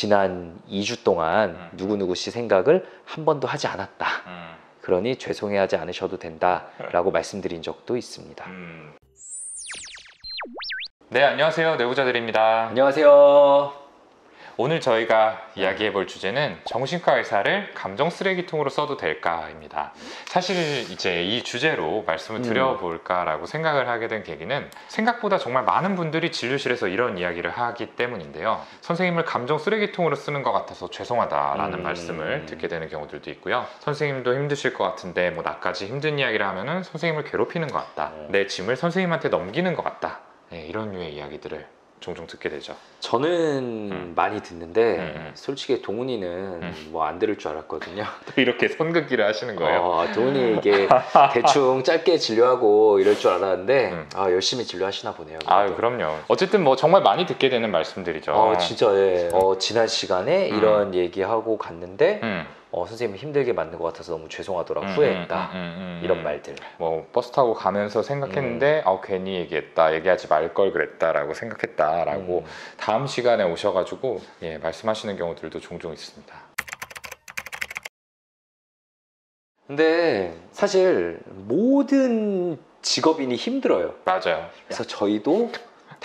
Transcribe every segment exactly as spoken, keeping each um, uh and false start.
지난 이 주 동안 음. 누구누구 씨 생각을 한 번도 하지 않았다. 음. 그러니 죄송해하지 않으셔도 된다라고 말씀드린 적도 있습니다. 음. 네, 안녕하세요. 내부자들입니다. 안녕하세요. 오늘 저희가 이야기해 볼 주제는 정신과 의사를 감정 쓰레기통으로 써도 될까입니다. 사실 이제 이 주제로 말씀을 드려볼까라고 생각을 하게 된 계기는 생각보다 정말 많은 분들이 진료실에서 이런 이야기를 하기 때문인데요. 선생님을 감정 쓰레기통으로 쓰는 것 같아서 죄송하다라는 음. 말씀을 듣게 되는 경우들도 있고요. 선생님도 힘드실 것 같은데 뭐 나까지 힘든 이야기를 하면은 선생님을 괴롭히는 것 같다. 내 짐을 선생님한테 넘기는 것 같다. 네, 이런 류의 이야기들을 종종 듣게 되죠. 저는 음. 많이 듣는데 음. 솔직히 동훈이는 음. 뭐 안 들을 줄 알았거든요. 또 이렇게 선긋기를 하시는 거예요. 어, 동훈이 이게 대충 짧게 진료하고 이럴 줄 알았는데 음. 아, 열심히 진료하시나 보네요. 아유, 그럼요. 어쨌든 뭐 정말 많이 듣게 되는 말씀들이죠. 어, 진짜 예. 어, 지난 시간에 음. 이런 얘기하고 갔는데 음. 어, 선생님 힘들게 만든 것 같아서 너무 죄송하더라, 음, 후회했다, 음, 음, 음, 음. 이런 말들. 뭐 버스 타고 가면서 생각했는데 아, 괜히 얘기했다, 얘기하지 말 걸 그랬다라고 생각했다라고 음. 다음 시간에 오셔가지고 예, 말씀하시는 경우들도 종종 있습니다. 근데 사실 모든 직업인이 힘들어요. 맞아요. 그래서 저희도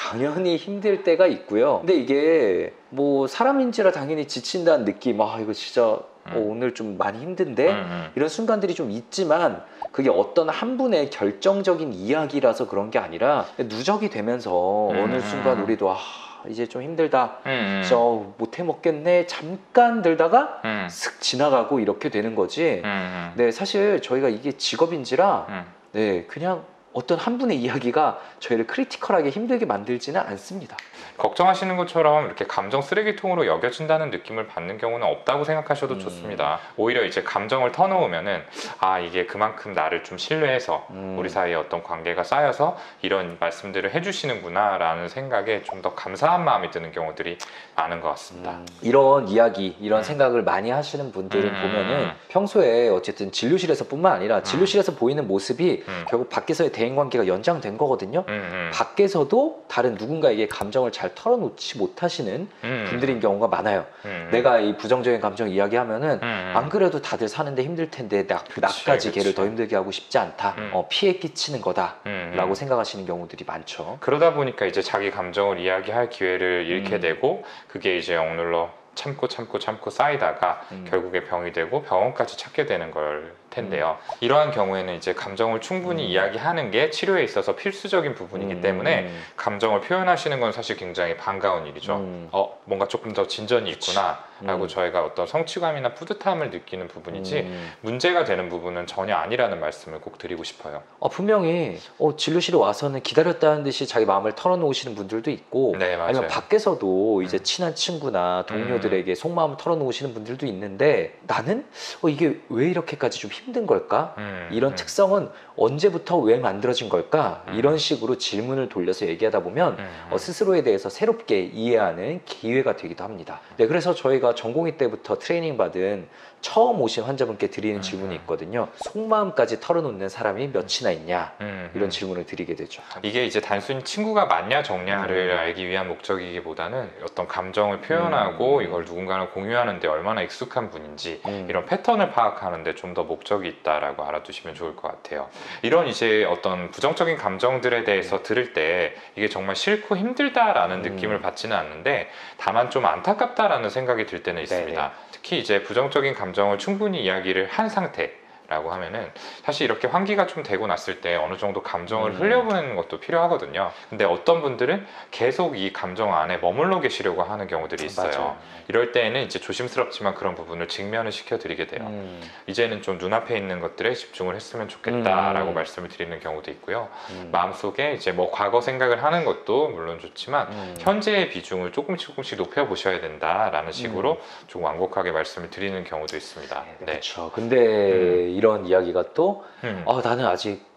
당연히 힘들 때가 있고요. 근데 이게 뭐 사람인지라 당연히 지친다는 느낌, 아 이거 진짜 음. 어, 오늘 좀 많이 힘든데 음, 음. 이런 순간들이 좀 있지만 그게 어떤 한 분의 결정적인 이야기라서 그런 게 아니라 누적이 되면서 음. 어느 순간 우리도 아 이제 좀 힘들다, 음, 진짜 어, 못해 먹겠네 잠깐 들다가 음. 슥 지나가고 이렇게 되는 거지. 음, 음. 네, 사실 저희가 이게 직업인지라 음. 네, 그냥 어떤 한 분의 이야기가 저희를 크리티컬하게 힘들게 만들지는 않습니다. 걱정하시는 것처럼 이렇게 감정 쓰레기통으로 여겨진다는 느낌을 받는 경우는 없다고 생각하셔도 음. 좋습니다. 오히려 이제 감정을 터놓으면은 아, 이게 그만큼 나를 좀 신뢰해서 음. 우리 사이에 어떤 관계가 쌓여서 이런 말씀들을 해주시는구나 라는 생각에 좀 더 감사한 마음이 드는 경우들이 많은 것 같습니다. 음, 이런 이야기, 이런 음. 생각을 많이 하시는 분들은 음. 보면은 평소에 어쨌든 진료실에서 뿐만 아니라 진료실에서 보이는 모습이 음. 결국 밖에서의 대인관계가 연장된 거거든요. 음, 음. 밖에서도 다른 누군가에게 감정을 잘 털어놓지 못하시는 음. 분들인 경우가 많아요. 음. 내가 이 부정적인 감정 이야기하면은 음. 안 그래도 다들 사는데 힘들 텐데 나, 그치, 나까지 그치. 걔를 더 힘들게 하고 싶지 않다. 음. 어, 피해 끼치는 거다. 음. 라고 생각하시는 경우들이 많죠. 그러다 보니까 이제 자기 감정을 이야기할 기회를 잃게 음. 되고 그게 이제 억눌러 참고 참고 참고 쌓이다가 음. 결국에 병이 되고 병원까지 찾게 되는 걸 텐데요. 음. 이러한 경우에는 이제 감정을 충분히 음. 이야기하는 게 치료에 있어서 필수적인 부분이기 음. 때문에 감정을 표현하시는 건 사실 굉장히 반가운 일이죠. 음. 어, 뭔가 조금 더 진전이 있구나 라고 음. 저희가 어떤 성취감이나 뿌듯함을 느끼는 부분이지 음. 문제가 되는 부분은 전혀 아니라는 말씀을 꼭 드리고 싶어요. 어, 분명히 어, 진료실에 와서는 기다렸다는 듯이 자기 마음을 털어놓으시는 분들도 있고, 네, 맞아요. 아니면 밖에서도 이제 음. 친한 친구나 동료들에게 속마음을 털어놓으시는 분들도 있는데, 나는 어, 이게 왜 이렇게까지 좀 힘든 걸까? 음, 이런 음. 특성은 언제부터 왜 만들어진 걸까? 음. 이런 식으로 질문을 돌려서 얘기하다 보면 음, 음. 어, 스스로에 대해서 새롭게 이해하는 기회가 되기도 합니다. 네, 그래서 저희가 전공의 때부터 트레이닝 받은 처음 오신 환자분께 드리는 음, 질문이 음. 있거든요. 속마음까지 털어놓는 사람이 몇이나 있냐? 음, 이런 음. 질문을 드리게 되죠. 이게 이제 단순히 친구가 맞냐 적냐를 음. 알기 위한 목적이기보다는 어떤 감정을 표현하고 음. 이걸 누군가랑 공유하는데 얼마나 익숙한 분인지 음. 이런 패턴을 파악하는데 좀 더 목적이 있다라고 알아두시면 좋을 것 같아요. 이런 이제 어떤 부정적인 감정들에 대해서 들을 때 이게 정말 싫고 힘들다라는 음. 느낌을 받지는 않는데 다만 좀 안타깝다라는 생각이 들 때는 있습니다. 네네. 특히 이제 부정적인 감정을 충분히 이야기를 한 상태 라고 하면은 사실 이렇게 환기가 좀 되고 났을 때 어느 정도 감정을 음. 흘려보내는 것도 필요하거든요. 근데 어떤 분들은 계속 이 감정 안에 머물러 계시려고 하는 경우들이 있어요. 맞아요. 이럴 때에는 이제 조심스럽지만 그런 부분을 직면을 시켜드리게 돼요. 음. 이제는 좀 눈앞에 있는 것들에 집중을 했으면 좋겠다라고 음. 말씀을 드리는 경우도 있고요. 음. 마음속에 이제 뭐 과거 생각을 하는 것도 물론 좋지만 음. 현재의 비중을 조금씩 조금씩 높여보셔야 된다라는 식으로 좀 완곡하게 말씀을 드리는 경우도 있습니다. 네, 네. 그렇죠. 근데 음. 이런 이야기가 또 음. 아, 나는 아직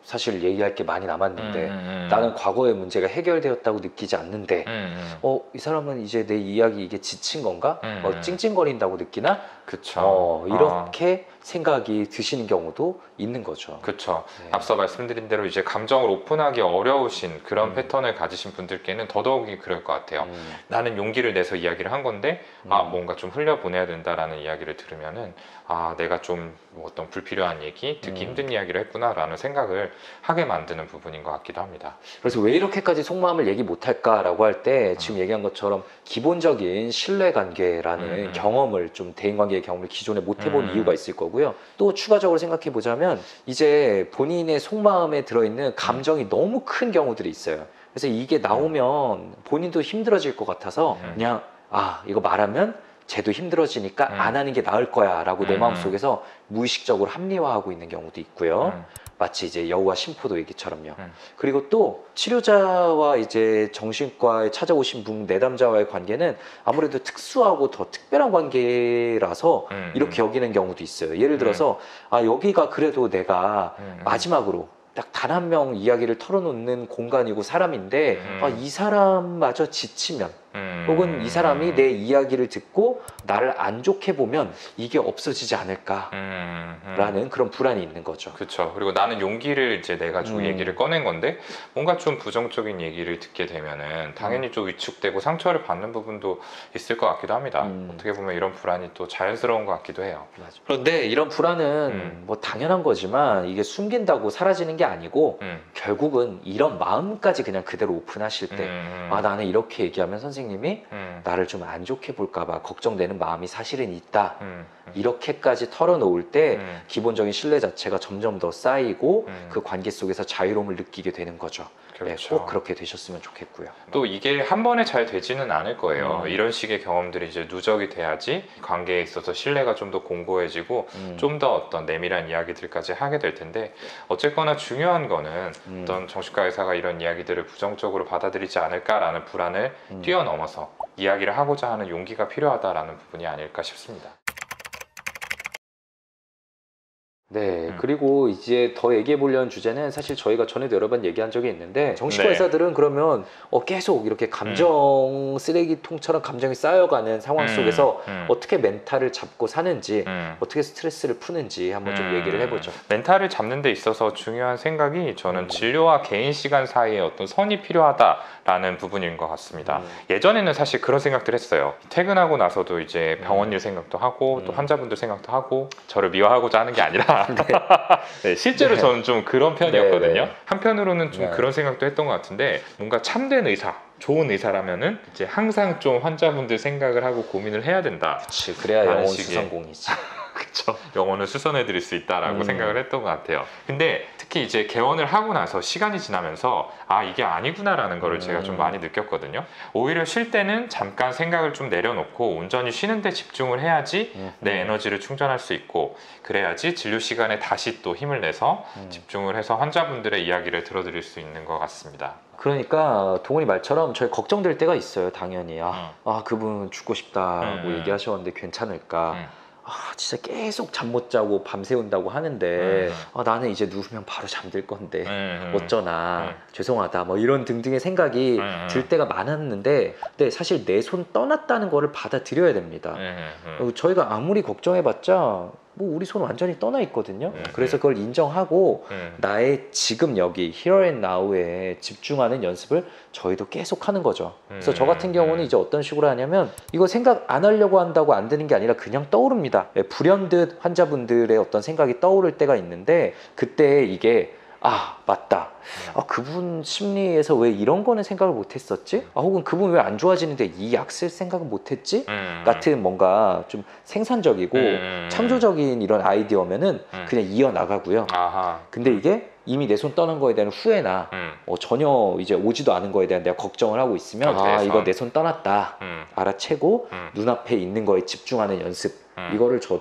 사실 얘기할 게 많이 남았는데 음, 음, 나는 과거의 문제가 해결되었다고 느끼지 않는데 음, 음. 어, 이 사람은 이제 내 이야기 이게 지친 건가? 음, 어, 찡찡거린다고 느끼나? 그쵸. 어, 어. 이렇게 생각이 드시는 경우도 있는 거죠. 그렇죠. 네. 앞서 말씀드린 대로 이제 감정을 오픈하기 어려우신 그런 음. 패턴을 가지신 분들께는 더더욱이 그럴 것 같아요. 음, 나는 용기를 내서 이야기를 한 건데 음. 아 뭔가 좀 흘려보내야 된다라는 이야기를 들으면은 아 내가 좀 뭐 어떤 불필요한 얘기, 듣기 음. 힘든 이야기를 했구나라는 생각을 하게 만드는 부분인 것 같기도 합니다. 그래서 왜 이렇게까지 속마음을 얘기 못할까라고 할 때 지금 얘기한 것처럼 기본적인 신뢰관계라는 음, 음. 경험을 좀 대인관계의 경험을 기존에 못 해본 음. 이유가 있을 거고요. 또 추가적으로 생각해 보자면 이제 본인의 속마음에 들어있는 감정이 너무 큰 경우들이 있어요. 그래서 이게 나오면 본인도 힘들어질 것 같아서 음. 그냥 아 이거 말하면 쟤도 힘들어지니까 음. 안 하는 게 나을 거야 라고 내 음. 마음속에서 무의식적으로 합리화하고 있는 경우도 있고요. 음. 마치 이제 여우와 심포도 얘기처럼요. 음. 그리고 또 치료자와 이제 정신과에 찾아오신 분 내담자와의 관계는 아무래도 특수하고 더 특별한 관계라서 음. 이렇게 여기는 경우도 있어요. 예를 들어서 아 여기가 그래도 내가 음. 마지막으로 딱 단 한 명 이야기를 털어놓는 공간이고 사람인데 음. 아, 이 사람마저 지치면 음. 혹은 이 사람이 내 이야기를 듣고 나를 안 좋게 보면 이게 없어지지 않을까라는 음. 음. 그런 불안이 있는 거죠. 그렇죠. 그리고 나는 용기를 이제 내 가지고 음. 얘기를 꺼낸 건데 뭔가 좀 부정적인 얘기를 듣게 되면은 당연히 음. 좀 위축되고 상처를 받는 부분도 있을 것 같기도 합니다. 음. 어떻게 보면 이런 불안이 또 자연스러운 것 같기도 해요. 맞아. 그런데 이런 불안은 음. 뭐 당연한 거지만 이게 숨긴다고 사라지는 게 아니고 음. 결국은 이런 마음까지 그냥 그대로 오픈하실 때 음. 아 나는 이렇게 얘기하면 선생님이 음. 나를 좀 안 좋게 볼까봐 걱정되는 마음이 사실은 있다. 음. 음. 이렇게까지 털어놓을 때 음. 기본적인 신뢰 자체가 점점 더 쌓이고 음. 그 관계 속에서 자유로움을 느끼게 되는 거죠. 그렇죠. 네, 꼭 그렇게 되셨으면 좋겠고요. 또 이게 한 번에 잘 되지는 않을 거예요. 음. 이런 식의 경험들이 이제 누적이 돼야지 관계에 있어서 신뢰가 좀 더 공고해지고 음. 좀 더 어떤 내밀한 이야기들까지 하게 될 텐데 어쨌거나 중요한 거는 음. 어떤 정신과 의사가 이런 이야기들을 부정적으로 받아들이지 않을까라는 불안을 음. 뛰어넘어서 이야기를 하고자 하는 용기가 필요하다라는 부분이 아닐까 싶습니다. 네, 음. 그리고 이제 더 얘기해 보려는 주제는 사실 저희가 전에도 여러 번 얘기한 적이 있는데 정신과 네. 의사들은 그러면 어, 계속 이렇게 감정 쓰레기통처럼 감정이 쌓여가는 상황 음, 속에서 음. 어떻게 멘탈을 잡고 사는지 음. 어떻게 스트레스를 푸는지 한번 좀 음, 얘기를 해보죠. 멘탈을 잡는 데 있어서 중요한 생각이 저는 음. 진료와 개인 시간 사이에 어떤 선이 필요하다라는 부분인 것 같습니다. 음. 예전에는 사실 그런 생각들 했어요. 퇴근하고 나서도 이제 병원 음. 일 생각도 하고 또 음. 환자분들 생각도 하고 저를 미워하고자 하는 게 아니라 네, 실제로 네. 저는 좀 그런 편이었거든요. 네, 네. 한편으로는 좀 네. 그런 생각도 했던 것 같은데 뭔가 참된 의사 좋은 의사라면은 이제 항상 좀 환자분들 생각을 하고 고민을 해야 된다. 그렇지, 그래야 라는 영혼 식의- 수상공이지. 그쵸. 영혼을 수선해 드릴 수 있다라고 음. 생각을 했던 것 같아요. 근데 특히 이제 개원을 하고 나서 시간이 지나면서 아 이게 아니구나라는 거를 제가 좀 음. 많이 느꼈거든요. 오히려 쉴 때는 잠깐 생각을 좀 내려놓고 온전히 쉬는데 집중을 해야지 음. 내 에너지를 충전할 수 있고 그래야지 진료 시간에 다시 또 힘을 내서 음. 집중을 해서 환자분들의 이야기를 들어드릴 수 있는 것 같습니다. 그러니까 동훈이 말처럼 저희 걱정될 때가 있어요. 당연히 아, 음. 아 그분 죽고 싶다고 음. 얘기하셨는데 괜찮을까. 음. 아 진짜 계속 잠 못 자고 밤새운다고 하는데 음. 아, 나는 이제 누우면 바로 잠들 건데 음. 어쩌나 음. 죄송하다 뭐 이런 등등의 생각이 음. 들 때가 많았는데 근데 사실 내 손 떠났다는 거를 받아들여야 됩니다. 음. 음. 어, 저희가 아무리 걱정해봤자 뭐 우리 손 완전히 떠나 있거든요. 음. 그래서 그걸 인정하고 음. 나의 지금 여기 here and now에 집중하는 연습을 저희도 계속 하는 거죠. 그래서 저 같은 경우는 이제 어떤 식으로 하냐면 이거 생각 안 하려고 한다고 안 되는 게 아니라 그냥 떠오릅니다. 예, 불현듯 환자분들의 어떤 생각이 떠오를 때가 있는데 그때 이게 아 맞다. 아 그분 심리에서 왜 이런 거는 생각을 못했었지? 아 혹은 그분 왜 안 좋아지는데 이 약 쓸 생각은 못했지? 음. 같은 뭔가 좀 생산적이고 음. 창조적인 이런 아이디어면은 음. 그냥 이어나가고요. 아하. 근데 이게 이미 내 손 떠난 거에 대한 후회나 음. 어, 전혀 이제 오지도 않은 거에 대한 내가 걱정을 하고 있으면 어, 아 대선. 이거 내 손 떠났다 음. 알아채고 음. 눈앞에 있는 거에 집중하는 연습 음. 이거를 저도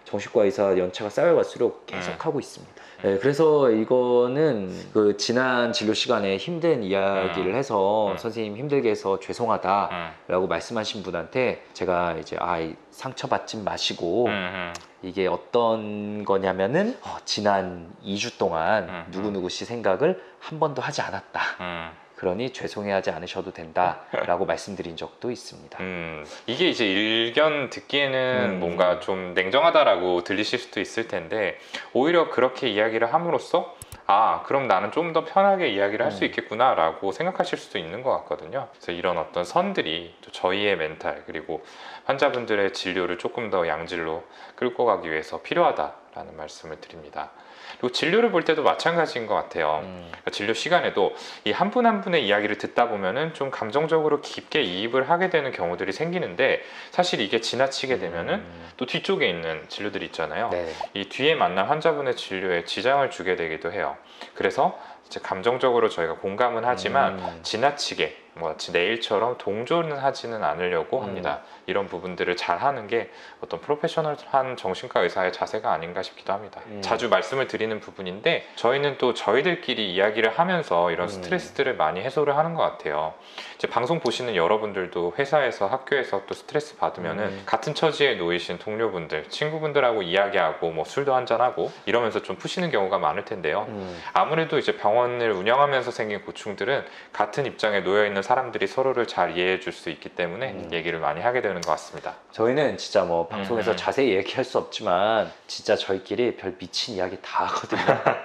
정신과 의사 연차가 쌓여갈수록 계속 음. 하고 있습니다. 네, 그래서 이거는 그 지난 진료 시간에 힘든 이야기를 음. 해서 음. 선생님 힘들게 해서 죄송하다라고 음. 말씀하신 분한테 제가 이제 아, 이 상처받지 마시고 음. 음. 이게 어떤 거냐면은 어, 지난 이 주 동안 음. 누구누구 씨 생각을 한 번도 하지 않았다. 음. 그러니 죄송해하지 않으셔도 된다라고 말씀드린 적도 있습니다. 음, 이게 이제 일견 듣기에는 음. 뭔가 좀 냉정하다라고 들리실 수도 있을 텐데 오히려 그렇게 이야기를 함으로써 아 그럼 나는 좀 더 편하게 이야기를 할 수 음. 있겠구나 라고 생각하실 수도 있는 것 같거든요. 그래서 이런 어떤 선들이 또 저희의 멘탈 그리고 환자분들의 진료를 조금 더 양질로 끌고 가기 위해서 필요하다라는 말씀을 드립니다. 그리고 진료를 볼 때도 마찬가지인 것 같아요. 음. 그러니까 진료 시간에도 이 한 분 한 분의 이야기를 듣다 보면은 좀 감정적으로 깊게 이입을 하게 되는 경우들이 생기는데 사실 이게 지나치게 되면은 음. 또 뒤쪽에 있는 진료들이 있잖아요. 네. 이 뒤에 만난 환자분의 진료에 지장을 주게 되기도 해요. 그래서 이제 감정적으로 저희가 공감은 하지만 음. 지나치게 뭐 내일처럼 동조는 하지는 않으려고 음. 합니다. 이런 부분들을 잘 하는 게 어떤 프로페셔널한 정신과 의사의 자세가 아닌가 싶기도 합니다. 음. 자주 말씀을 드리는 부분인데 저희는 또 저희들끼리 이야기를 하면서 이런 음. 스트레스들을 많이 해소를 하는 것 같아요. 이제 방송 보시는 여러분들도 회사에서 학교에서 또 스트레스 받으면은 음. 같은 처지에 놓이신 동료분들, 친구분들하고 이야기하고 뭐 술도 한잔하고 이러면서 좀 푸시는 경우가 많을 텐데요. 음. 아무래도 이제 병원을 운영하면서 생긴 고충들은 같은 입장에 놓여 있는 사람들이 서로를 잘 이해해 줄 수 있기 때문에 음. 얘기를 많이 하게 되는 것 같습니다. 저희는 진짜 뭐 방송에서 음. 자세히 얘기할 수 없지만 진짜 저희끼리 별 미친 이야기 다 하거든요.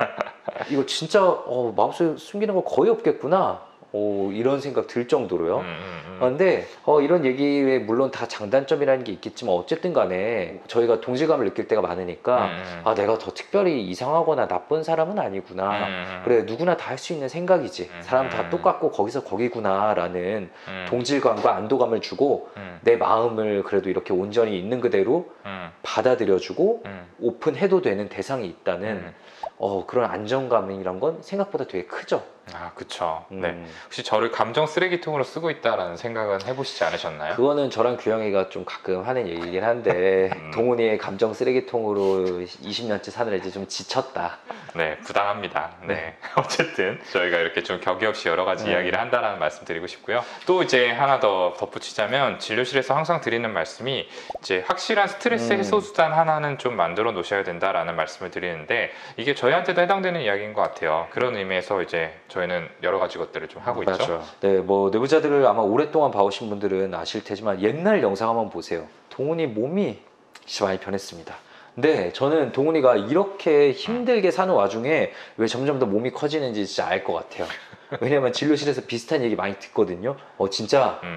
이거 진짜 어, 마음속에 숨기는 거 거의 없겠구나. 오, 이런 생각 들 정도로요. 음, 음, 음. 그런데 어, 이런 얘기에 물론 다 장단점이라는 게 있겠지만 어쨌든 간에 저희가 동질감을 느낄 때가 많으니까 음, 음. 아 내가 더 특별히 이상하거나 나쁜 사람은 아니구나. 음, 그래 누구나 다 할 수 있는 생각이지. 음, 사람 다 음. 똑같고 거기서 거기구나 라는 음, 동질감과 안도감을 주고 음, 내 마음을 그래도 이렇게 온전히 있는 그대로 음, 받아들여주고 음, 오픈해도 되는 대상이 있다는 음. 어, 그런 안정감이란 건 생각보다 되게 크죠. 아, 그쵸. 음. 네. 혹시 저를 감정 쓰레기통으로 쓰고 있다라는 생각은 해보시지 않으셨나요? 그거는 저랑 규영이가 좀 가끔 하는 얘기긴 한데 음. 동훈이의 감정 쓰레기통으로 이십 년째 사느라 이제 좀 지쳤다. 네, 부당합니다. 네. 네. 어쨌든 저희가 이렇게 좀 격이 없이 여러 가지 네. 이야기를 한다라는 말씀 드리고 싶고요. 또 이제 하나 더 덧붙이자면 진료실에서 항상 드리는 말씀이 이제 확실한 스트레스 음. 해소 수단 하나는 좀 만들어 놓으셔야 된다라는 말씀을 드리는데 이게 저희한테도 해당되는 이야기인 것 같아요. 그런 의미에서 이제 저희는 여러 가지 것들을 좀 하고 있죠. 맞아요. 네, 뭐 내부자들을 아마 오랫동안 봐오신 분들은 아실 테지만 옛날 영상 한번 보세요. 동훈이 몸이 진짜 많이 변했습니다. 근데 저는 동훈이가 이렇게 힘들게 사는 와중에 왜 점점 더 몸이 커지는지 진짜 알 것 같아요. 왜냐면 진료실에서 비슷한 얘기 많이 듣거든요. 어 진짜 음,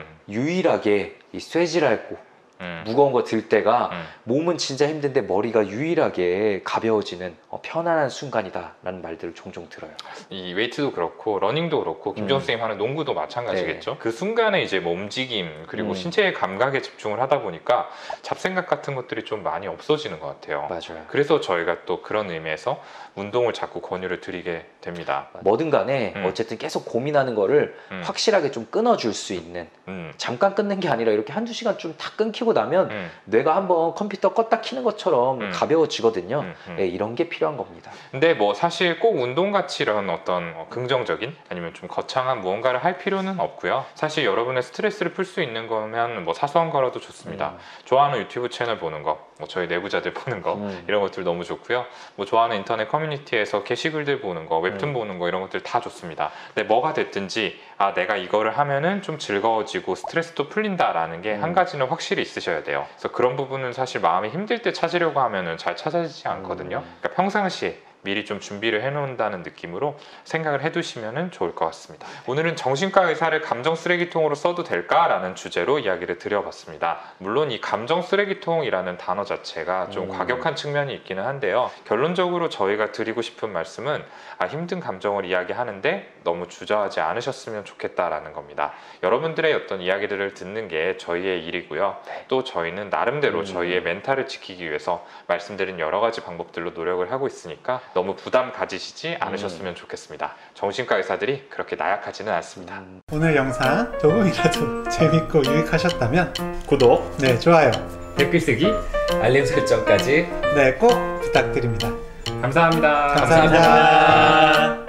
유일하게 이 쇠질할고 음, 무거운 거 들 때가 음. 몸은 진짜 힘든데 머리가 유일하게 가벼워지는 어, 편안한 순간이다 라는 말들을 종종 들어요. 이 웨이트도 그렇고 러닝도 그렇고 김정 음. 선생님 하는 농구도 마찬가지겠죠. 그 순간에 이제 뭐 움직임 그리고 음. 신체의 감각에 집중을 하다 보니까 잡생각 같은 것들이 좀 많이 없어지는 것 같아요. 맞아요. 그래서 저희가 또 그런 의미에서 운동을 자꾸 권유를 드리게 됩니다. 뭐든 간에 음. 어쨌든 계속 고민하는 거를 음. 확실하게 좀 끊어줄 수 있는 음, 잠깐 끊는 게 아니라 이렇게 한두 시간 좀 다 끊기고 나면 음, 뇌가 한번 컴퓨터 껐다 키는 것처럼 음. 가벼워지거든요. 음, 음. 네, 이런 게 필요한 겁니다. 근데 뭐 사실 꼭 운동같이 이런 어떤 어, 긍정적인 아니면 좀 거창한 무언가를 할 필요는 없고요. 사실 여러분의 스트레스를 풀 수 있는 거면 뭐 사소한 거라도 좋습니다. 음. 좋아하는 유튜브 채널 보는 거, 뭐 저희 내부자들 보는 거 음. 이런 것들 너무 좋고요. 뭐 좋아하는 인터넷 커뮤니티에서 게시글들 보는 거, 웹툰 음. 보는 거 이런 것들 다 좋습니다. 근데 뭐가 됐든지 아 내가 이거를 하면은 좀 즐거워지고 스트레스도 풀린다라는 게 한 음. 가지는 확실히 있으셔야 돼요. 그래서 그런 부분은 사실 마음이 힘들 때 찾으려고 하면은 잘 찾아지지 않거든요. 음. 그러니까 평상시에 미리 좀 준비를 해놓는다는 느낌으로 생각을 해두시면 좋을 것 같습니다. 오늘은 정신과 의사를 감정 쓰레기통으로 써도 될까라는 주제로 이야기를 드려봤습니다. 물론 이 감정 쓰레기통이라는 단어 자체가 좀 음. 과격한 측면이 있기는 한데요. 결론적으로 저희가 드리고 싶은 말씀은 아, 힘든 감정을 이야기하는데 너무 주저하지 않으셨으면 좋겠다라는 겁니다. 여러분들의 어떤 이야기들을 듣는 게 저희의 일이고요. 또 저희는 나름대로 음. 저희의 멘탈을 지키기 위해서 말씀드린 여러 가지 방법들로 노력을 하고 있으니까 너무 부담 가지시지 않으셨으면 좋겠습니다. 정신과 의사들이 그렇게 나약하지는 않습니다. 음. 오늘 영상 조금이라도 재밌고 유익하셨다면 구독, 네, 좋아요 댓글 쓰기, 알림 설정까지 네, 꼭 부탁드립니다. 감사합니다. 감사합니다.